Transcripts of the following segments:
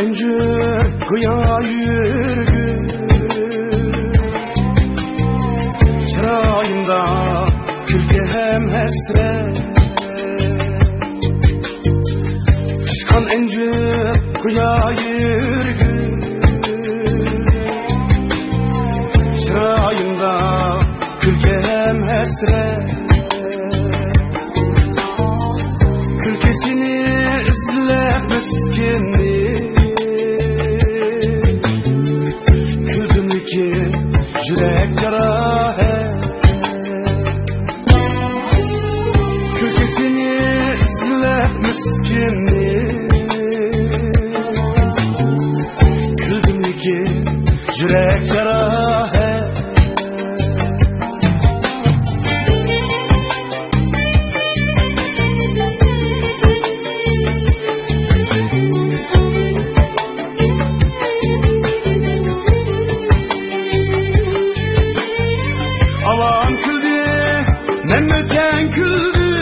encür goya yürgün, çırağımda külke hem hesret. Pişkan encür goya yürgün, çırağımda külke hem hesret. Külkesini izlep miskinni, küldümliki yürek yara he. Külkesini izlep miskinni, küldümliki yürek yara he. Avam küldü, memleken küldü,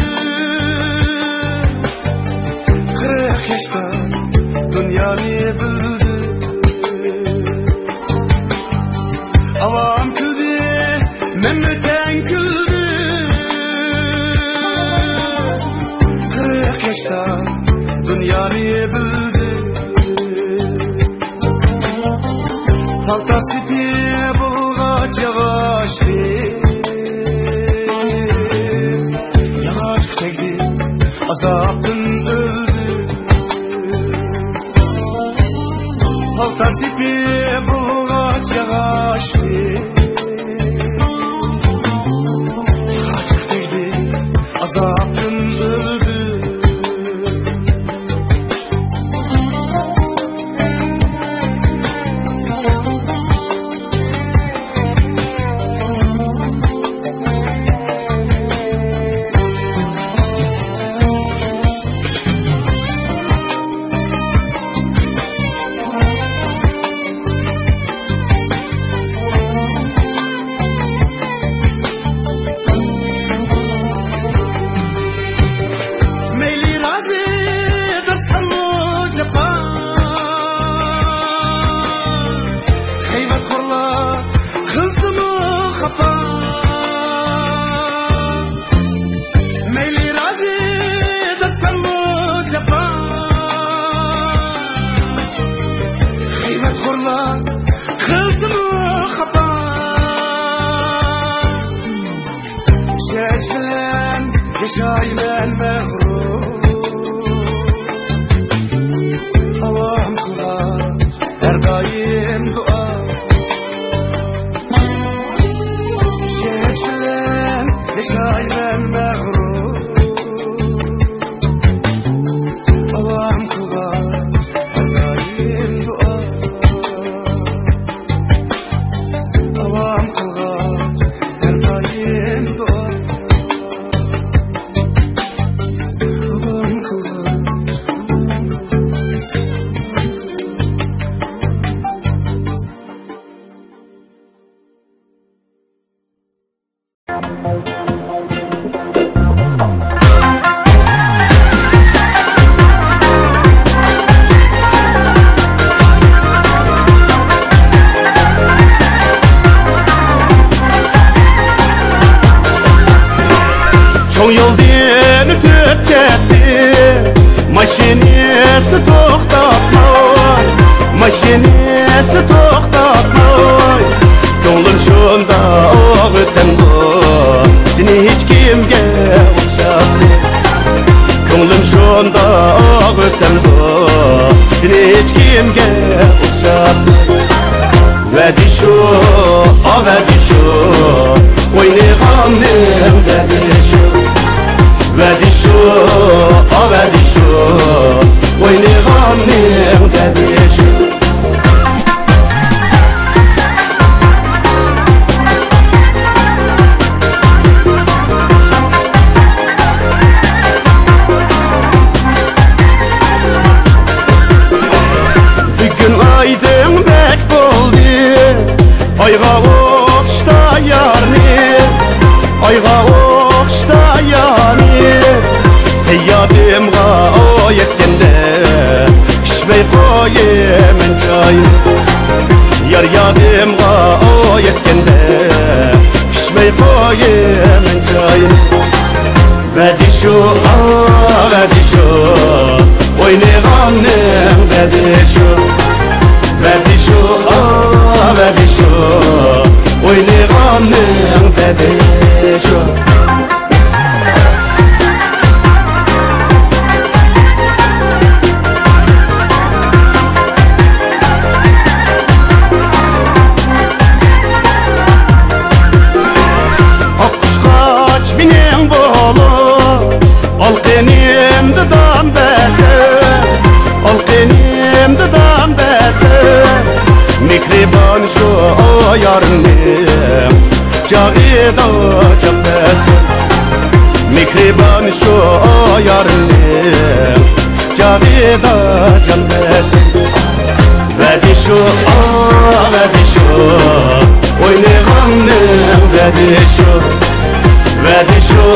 40 yaşta dünyayı bildi. Avam küldü, memleken küldü, 40 yaşta dünyayı bildi. Paltası bir bulgaç yavaştı, yavaş çekti, azaptın öldü. Paltası bir bulgaç yavaştı, yavaş çekti, azaptın öldü. Yaşayman mağrur, Allah'ım kılar her daim dua. Şeç bilen yaşayman mağrur, Allah'ım kılar her daim dua. Allah'ım kılar her daim dua. Çoğ yoldan ötüp ketdi, maşinesi to'xtatmay, maşinesi to'xtatmay. Ko'nglim shunda o'g'itindi, seni hech kimga o'xshatdi. Ko'nglim shunda o'g'itindi, seni hech kimga o'xshatdi. Vadi shu, vadi shu, o'ynag'anim vadi shu. Vadi shu, vadi shu, o'ynag'anim vadi shu. Bugun aydın bek bo'ldi, oyga o'xshda yarni, oyga o'xshda yarni. Seyyadimga o yetkende kishmay qo'y koyayım çayını Yar yadımga o yetkende Pişmey koyayım çayını Vedi şu vedi şu Oynayğanım vedi şu Vedi şu vedi şu Oynayğanım vedi şu Mikriban şu yarınım Cağida cabbesin Mikriban şu yarınım Cağida cabbesin Vedi şu Oynayğanım vedi şu Vedi şu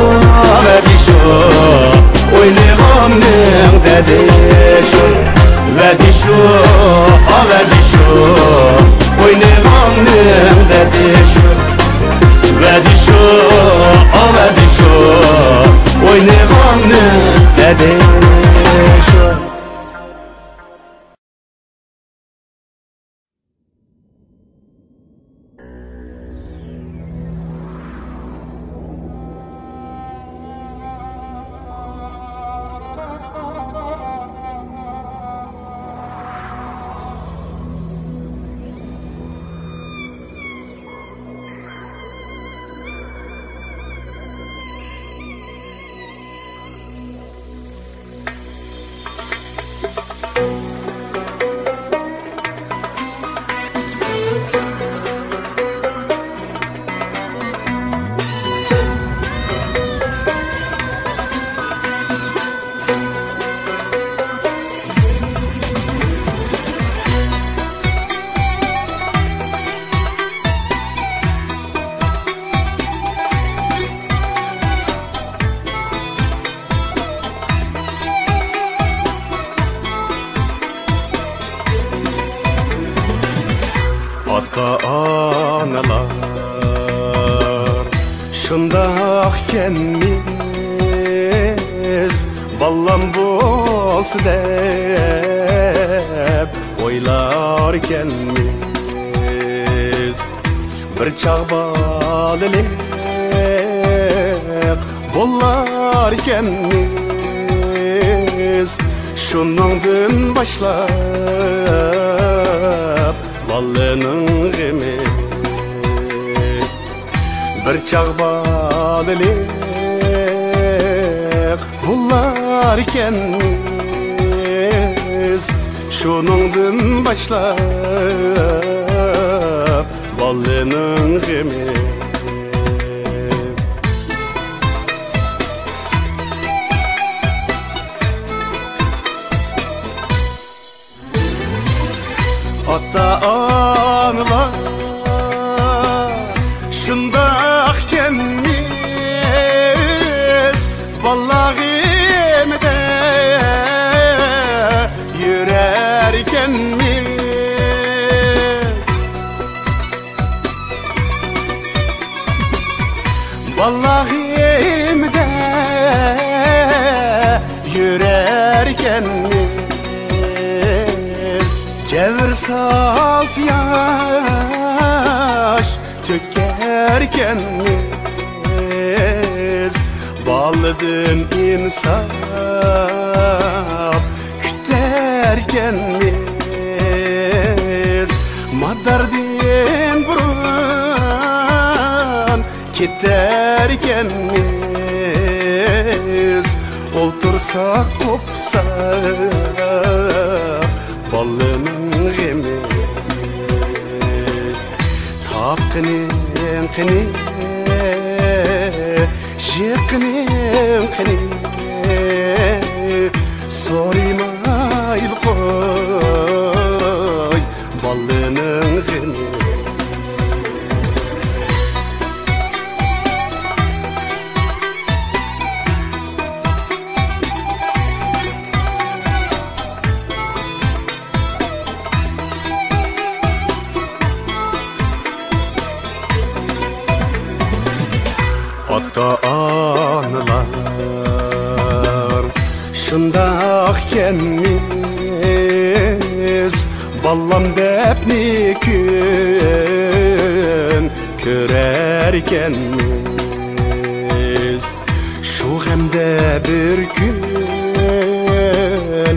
Oynayğanım vedi şu Vedi şu Oynayğanım vedi şu Vedi şu Oynayğanım vedi şu Ata-analar şundaqkenmiz ballam bolsa deb o'ylarkenmiz bir chaq balalik bo'larkenmiz shuningdan boshlab balının gemi bir çağ balılık bularkenmiz şuningdan başlap balının gemi Ata-analar şundaqkenmiz ballag'imda yurarkenmiz ballag'imda yurarkenmiz Cevir saz yaş tökerkenmiz Ballıdın insaf küterkenmiz Madardın burun keterkenmiz Oltursak kopsak ballının gemi Tapkının kını Jıkının kını Sormayıl koy ballının gemi anılar şundaq gelmez ballam depni gün körerkenmiz şu hemde bir gün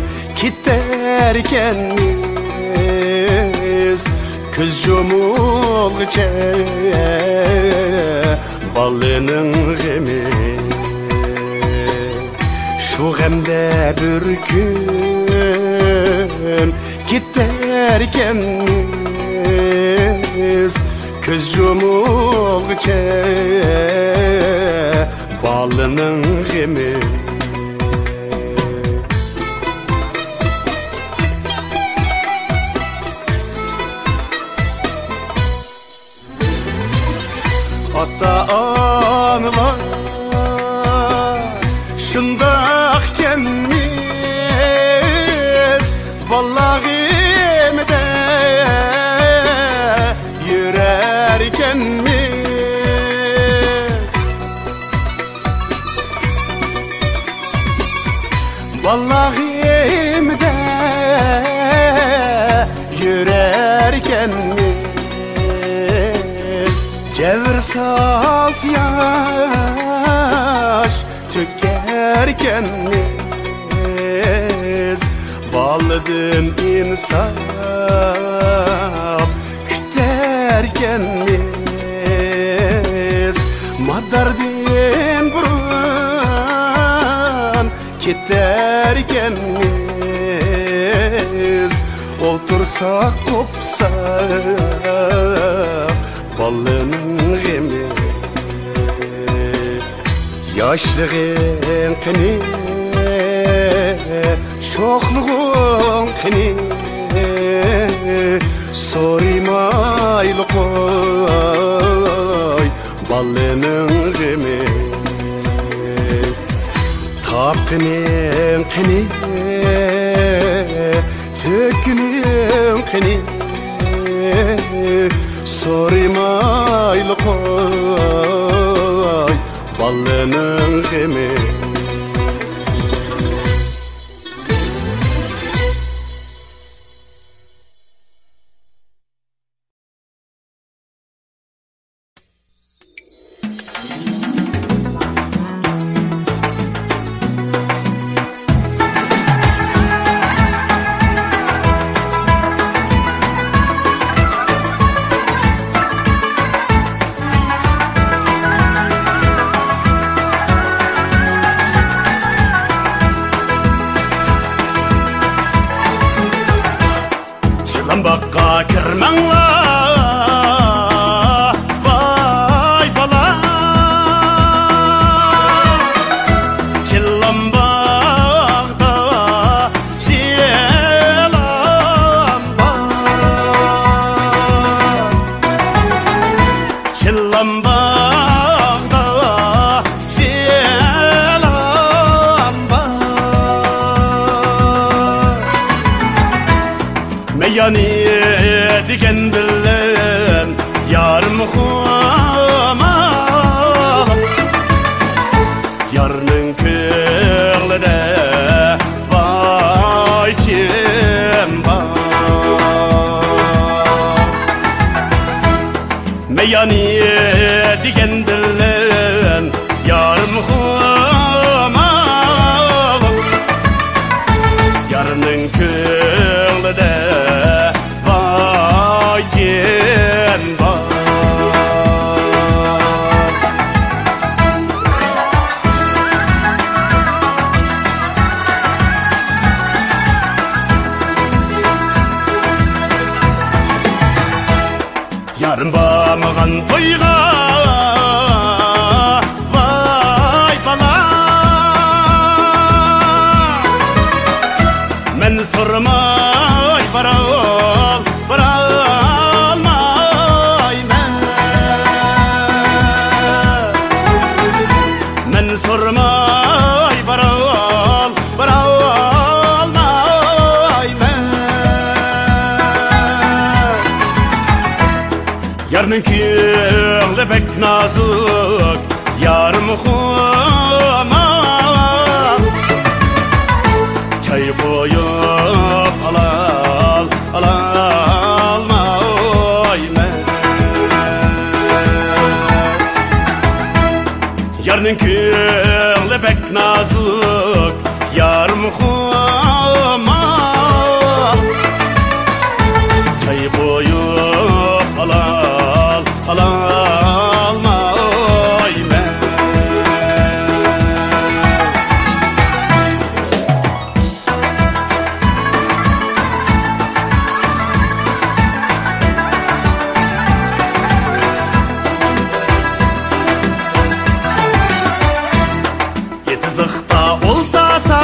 giderkenmiz köz yumulğıca balının gemi şu hemde bir gün giderkenmiz köz yumulğıca balının gemi hatta anılar şundaq gelmez vallahimde yürerkenmiz vallahimde yürerkenmiz Cevr saz yaş tükerkenmiz Balladın insaf küterkenmiz Madardın burun keterkenmiz Otursak kopsak balının gemi yaşlığın kini şoklığın kini sormaylı koy balının gemi tapkının kini tökünün kini sormaylı koy balının gemi Bakka kirmenla vay bala Çillam bağda şiyelam Çillam bağda şiyelam Meyani diken bilen yarım kumal Yarının kırlıda vay çimba Meyani diken bilen yarım kumal Yarının kırlıda Yarın bağmağın toyga vay bala Men sormay baralmay men sormay baralmay men Yarının köğle pek nazık yarım xuma çay koyup alalmayman. Yarının köngli bek nazuk yarım xuma çay koyup alalmayman. Yetizlikta oltasa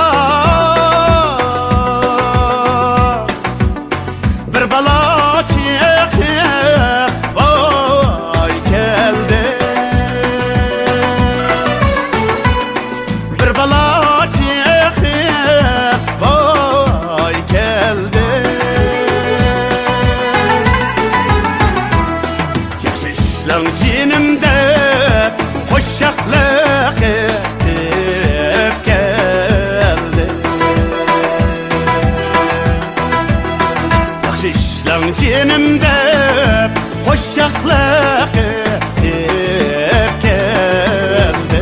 bir bala çekip vay geldi. Bir bala çekip vay geldi. Yaxşı işleң cinimde hoşçaklık etip geldi. Yaxşı işleң cinimde hoşçaklık etip geldi.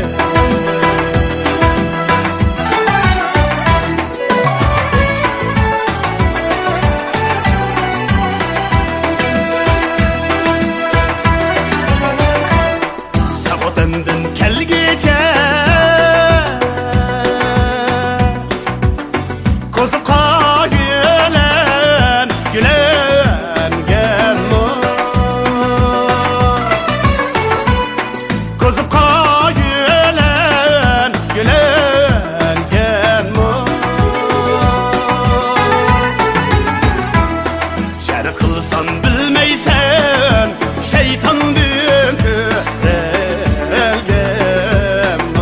Sağotandan kelgece kozu kayılan gülen gelmo. Kozu kayılan gülen gelmo. Şer kılsan bilmeysen şeytandan tüzelgelmo.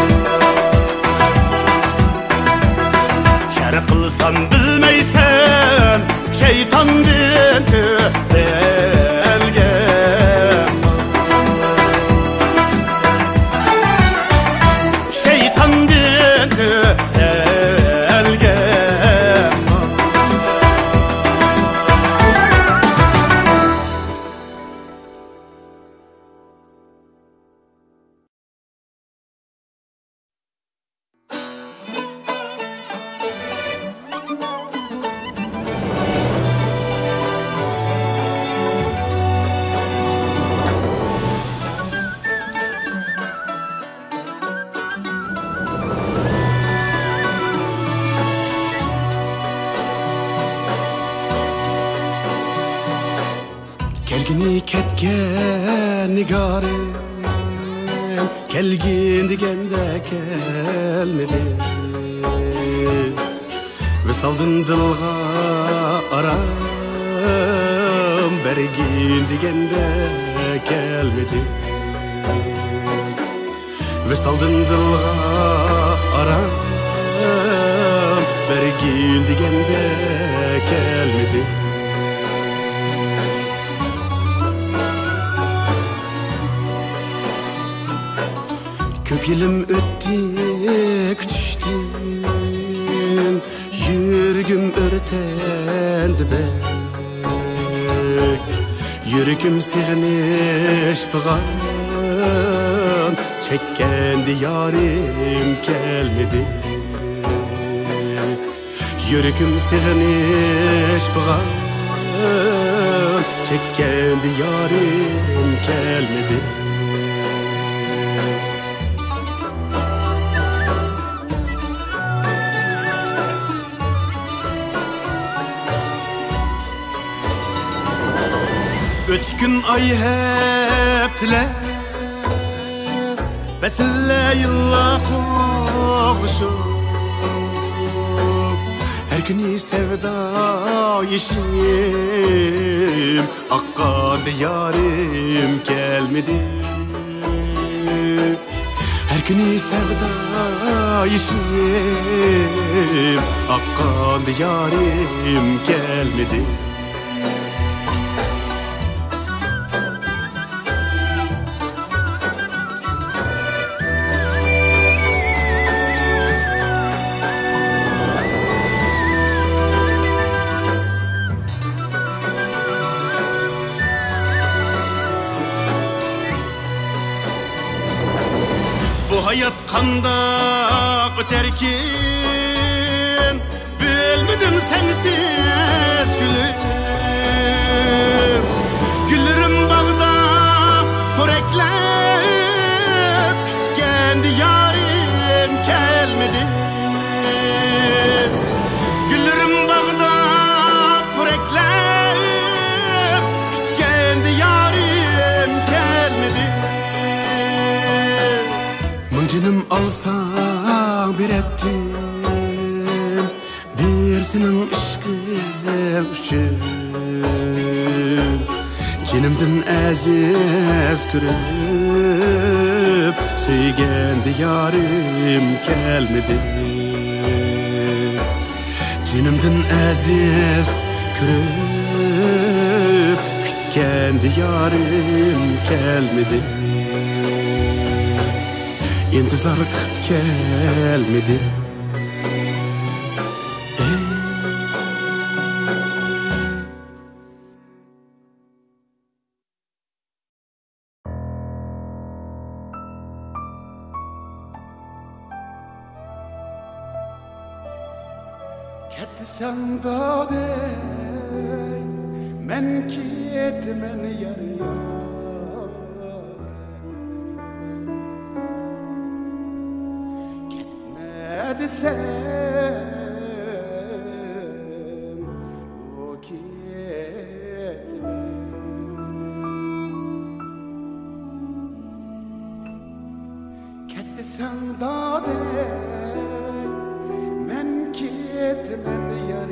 Şer kılsan bilmeysen şeytandan tüzelgelmo. Şeytandan tüzelgelmo. Kelgini ketken nigarim, kelgin degende kelmedi. Visaldın dılga aram, bergin degende kelmedi. Visaldın dılga aram, bergin degende kelmedi. Köp yılım öttü kütüştüm, yürgüm örtendi bek. Yürgüm sığınış bıgan, çekkendi yarim gelmedi. Yürgüm sığınış bıgan, çekkendi yarim gelmedi. Ötkün ay hep tile Besille yılla koğuşup Her günü sevda yeşim Akkan yarim gelmedi. Her günü sevda yeşim Akkan yarim gelmedi. hayat qandaq öterkin bilmedim sensiz gülüm güllerim bağda koreklep kütkendi yarim gelmedi güllerim bağda koreklep kütkendi yarim gelmedi mıncınım alsan bir ettim bir senin aşkın üçün Canımdan aziz görüp söygendi yarim gelmedi Canımdan aziz görüp kütkendi yarim gelmedi İntizar kıp gelmedi Ketsen dağda men ketmen yar ketme desem o ketme ketsen dağda men ketmen yar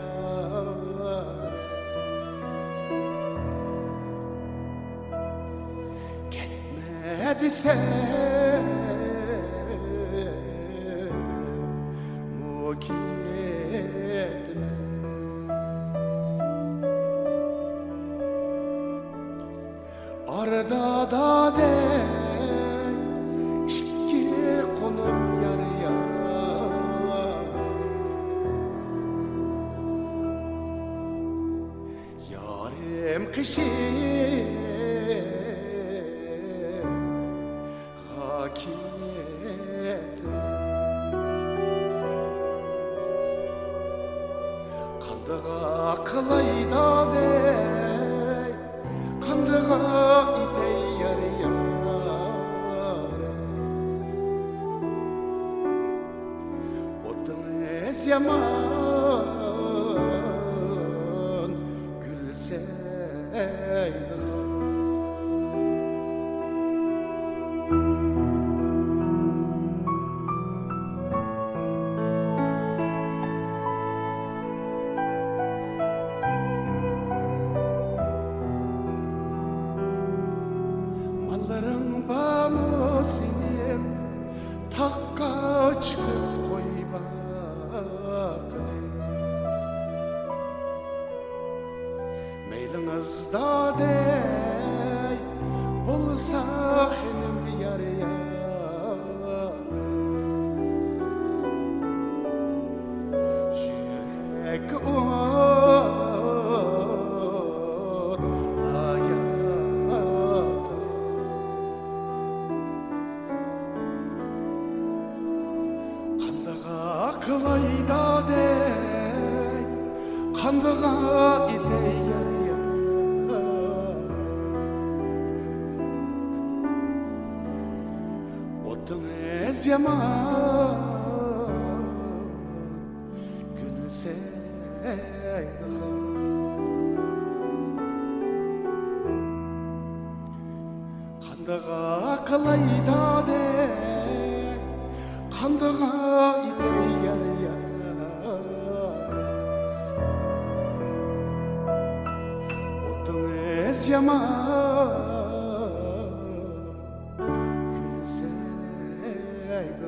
ketme desem o ketme arada da şikki konup yar yarim kışım hakiyet kandığa kılayda dey kandığa idey yar otun ez yaman gülseydi malların bağımı senin takka çıkıp koy bak meyliniz da dey bulsa benim yar yürek kılayda dey kandığa idey yar otun ez yaman gülseydi kandığa kılayda dey kandığa idey yar otun ez yaman gülseydi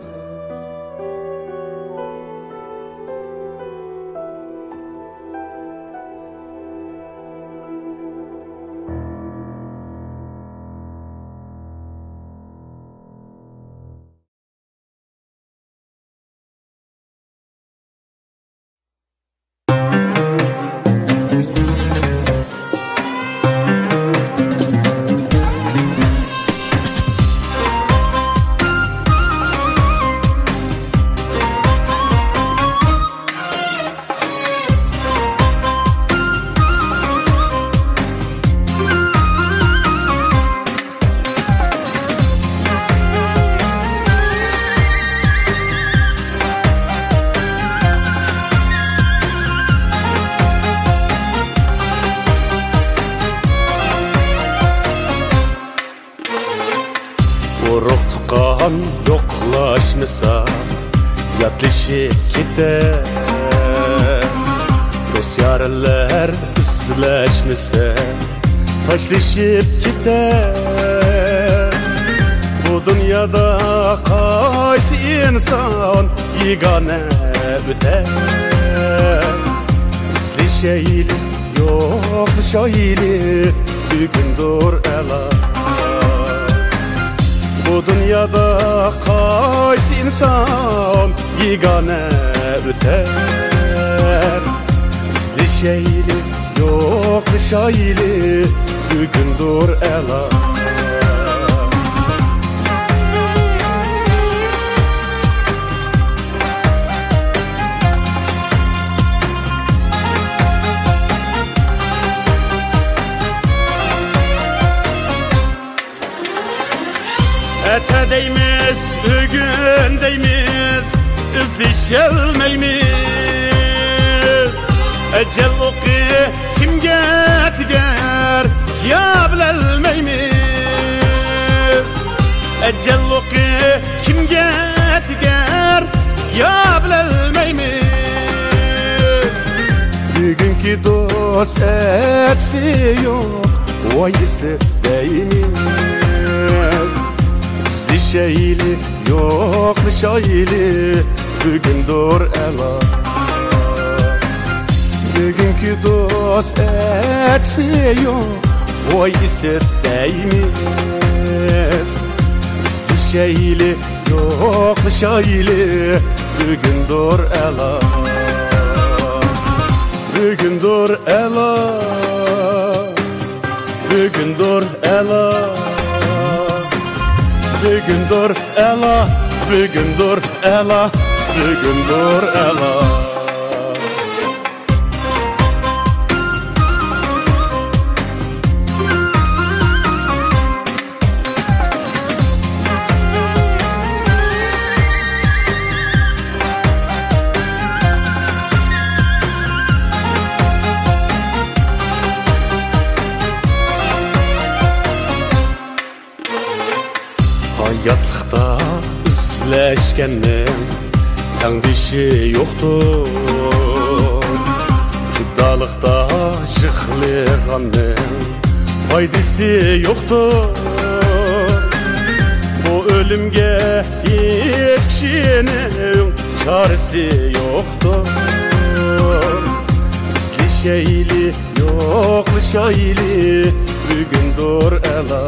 dertleşip gider. Dost yarlar ısleşmese taşlaşıp gider. Bu dünyada qaysi insan yegane öter. İzleşeyli yo'qlashayli bugundir ela. Bu dünyada qaysi insan yegane öter. İzleşeyli yo'qlashayli bugundir ela. Ete deymiz, bugün deymiz, izleşelmeymiz. Ecel oku kimge tiger, ya bilelmeymiz. Ecel oku kimge tiger, ya bilelmeymiz. Bugünkü dost etsi yok, vayisi deymiz. İzleşeyli yo'qlashayli bugundir ela. Bugünkü dost etsi yok, vayisi deymiz. İzleşeyli yo'qlashayli bugundir ela. Bugundir ela. Bugundir ela. Bugundir ela, bugundir ela, bugundir ela. Hayatlıqda izləşkəndən təngdişi yoxdur. Judalıqda yıxılğandan faydası yoxdur. Bu ölümge hiç kişinin çaresi yoxdur. İzleşeyli yo'qlashayli bugundir ela.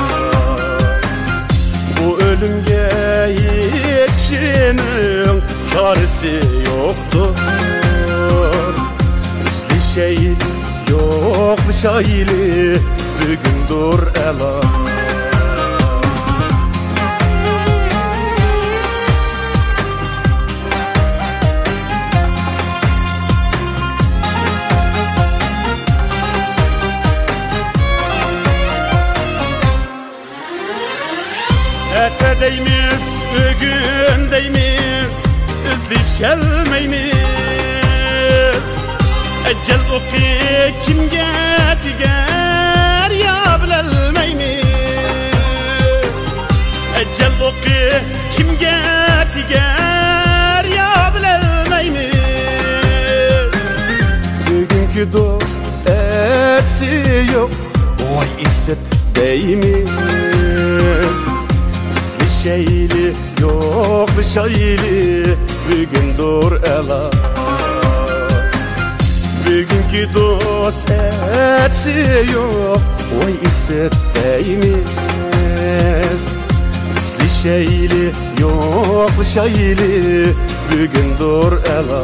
Bu ölümge yetişinin çaresi yoktur. İzleşeyli yo'qlashayli bugundir ela. Ete deymiz, bugün deymiz, izleşelmeymiz. Ecel oku kimge tiger, ya bilelmeymiz. Ecel oku kimge tiger, ya bilelmeymiz. Bugünkü dost etsi yok, vay isset deymiz. İzleşeyli yo'qlashayli bugundir ela. Bugünkü dost etsi yok, vay isset deymiz. İzleşeyli yo'qlashayli bugundir ela.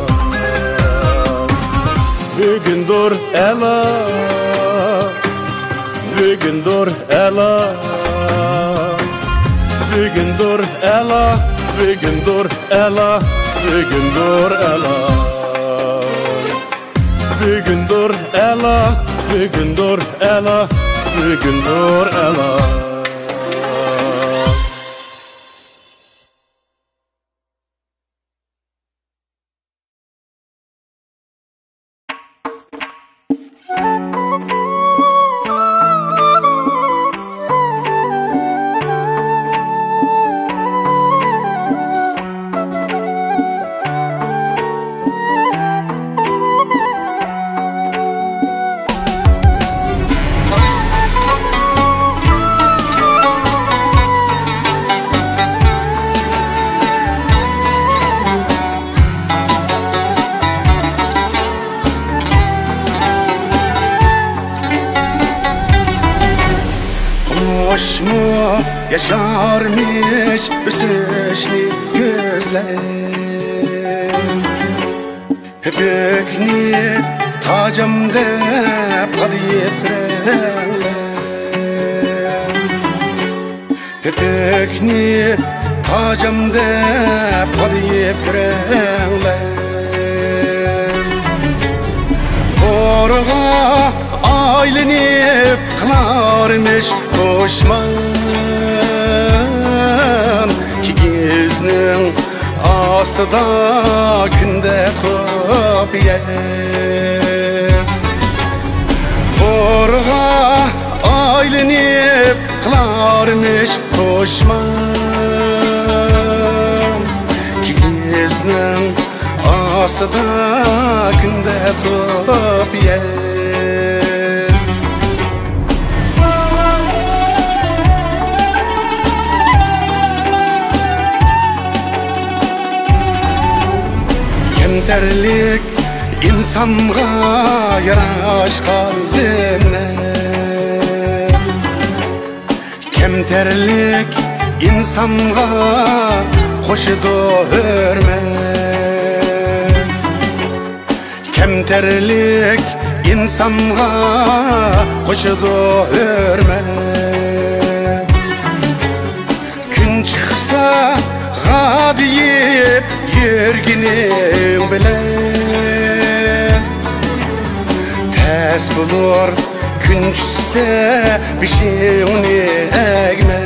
Bugundir ela. Bugundir ela. Bugundir ela, bugundir ela, bugundir ela. Bugundir ela, bugundir ela, bugundir ela. Boş mu yaşarmış büsüşlü gözler, Hepekni tacım dep kadiyip renler, Hepekni tacım dep kadiyip renler. Orga aylanıp kılarmış koşman, ki gözünün astıda günde top yer. Orga aylanıp kılarmış koşman, ki gözünün astıda günde top yer. Kemterlik insanga yaraşkan zemne, Kemterlik insanga koşudu hürmet, Kemterlik insanga koşudu hürmet. Gün çıksa ga deyip yürginin bilen, tez bulur gün çıksa bir şeyini egme.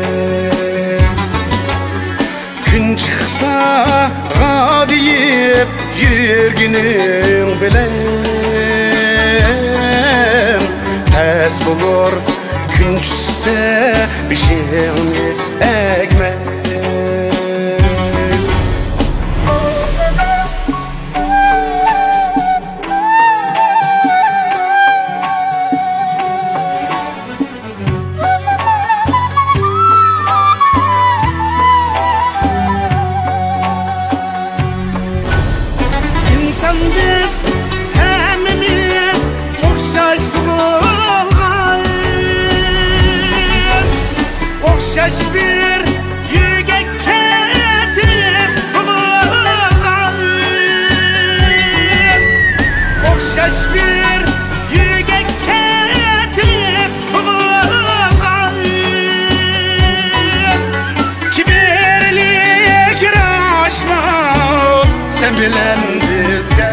Gün çıksa ga deyip yürginin bilen, tez bulur gün çıksa bir şeyini egme. Biz hemimiz okşaş tuğulgan, okşaş bir yüge ketip tuğulgan, okşaş bir yüge ketip tuğulgan. Kibirlik yaraşmaz sen bilen bizge,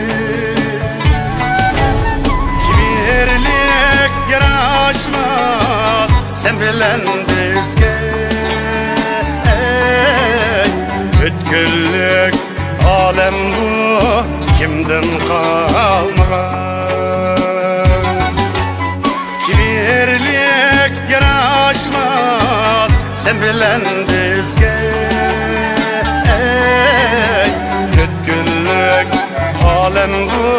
kibirlik yaraşmaz sen bilen bizge. Bütküllük alem bu kimden kalmagan, kibirlik yaraşmaz sen bilen bizge. Bütküllük alem bu